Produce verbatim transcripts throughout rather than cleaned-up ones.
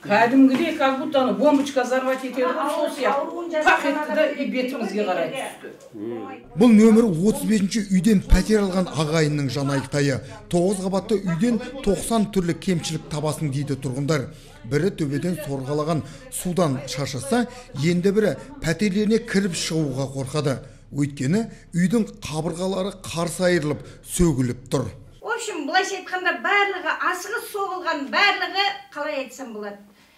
Кәдімгідей, как будто аны бомбочка взорвать етеді ғой, сол сияқты. Пақ етті да и бетімізге қарай түсті. Бұл нөмірі отыз бесінші үйден пәтер алған ағайынның жанайықтайы. тоғыз қабатты үйден тоқсан түрлі кемшілік табасын дейді тұрғындар. Бірі төбеден сорғалаған судан шашаса, енді бірі пәтерлеріне кіріп шығуға қорқады. Өйткені үйдің қабырғалары қарсы айырылып, сөгіліп тұр. В общем, былайша айтқанда барлығы асығыс соғылған, барлығы қалай айтсам болады.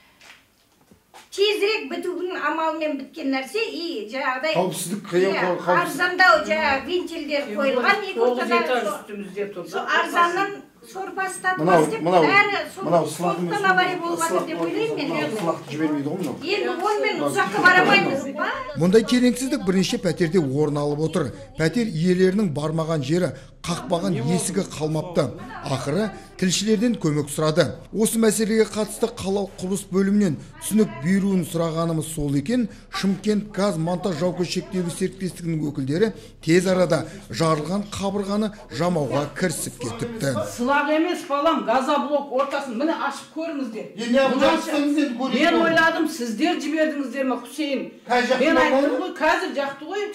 Тезірек бітудің амалымен біткен нәрсе и жаңағыдай қауіпсіздік қиын арзандау жаңағы вентильдер қойылған, екі ортада арзаннан сорпасы татымас деп бәрі сондықтан авария болған деп ойлаймын мен. Енді онымен ұзаққа барамаймыз. Мұндай келеңсіздік бірнеше пәтерде орын алып отыр. Пәтер иелерінің бармаған жері, қақпаған есігі қалмапты. Ақыры тілшілерден көмек сұрады. Осы мәселеге қатысты қалалық құрылыс бөлімінен түсінік беруін сұрағанымыз сол екен. Шымкент газ монтаж жауапкершілігі серіктестігінің өкілдері тез арада жарылған қабырғаны жамауға кірісіп кетіпті. Сылақ емес балам, газоблок ортасын міне ашып көріңіздер. Мен ойладым, сіздер жібердіңіздер ме, Хусейн? Мен айттым ғой, қазір жақты ғой.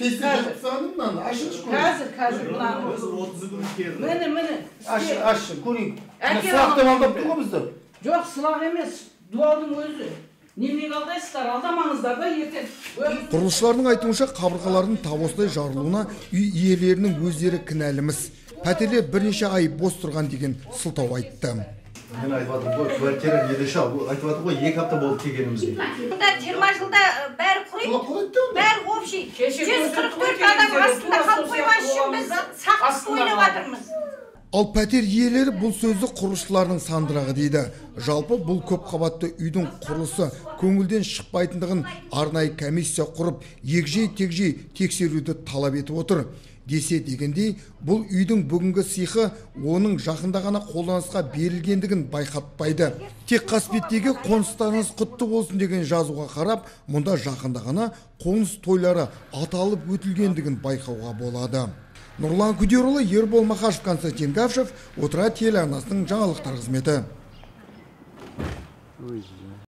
Қазір, қазір мынаны. Міне, міне. Ашшы, көрейік. Сылақтан алдап тұр ғой бізді? Жоқ, сылақ емес, дуалдың өзі. Немеге алдайсыздар, алдамаңыздар да ертең. Құрылысшылардың айтуынша қабырғалардың тап осылай жарылуына үй иелерінің өздері кінәліміз. Пәтерлер бірнеше ай бос тұрған деген сылтау айтты. Мен айтыватым ғой, квартира недеші, айтыватым ғой, екі апта болып келгенімізге. Мұнда жиырма жылда бәрі құрайды, бәрі общий. жүз қырық төрт адам астында қалып қоймас үшін біз сақтық ойлап жатырмыз. Ал пәтер иелері бұл сөзді құрылысшылардың сандырағы дейді. Жалпы бұл көп қабатты үйдің құрылысы көңілден шықпайтындығын арнайы комиссия құрып, егжей-тегжей тексеруді талап етіп отыр. Десе дегендей, бұл үйдің бүгінгі сыйқы оның жақында ғана қолданысқа берілгендігін байқатпайды. Тек Қасбеттегі қоныстарыңыз құтты болсын деген жазуға қарап, мұнда жақында ғана қоныс тойлары аталып өтілгендігін байқауға болады. Нұрлан Күдерұлы, Ербол Махашев, Константин Гавшев, Отырар телеарнасының жаңалықтар қызметі.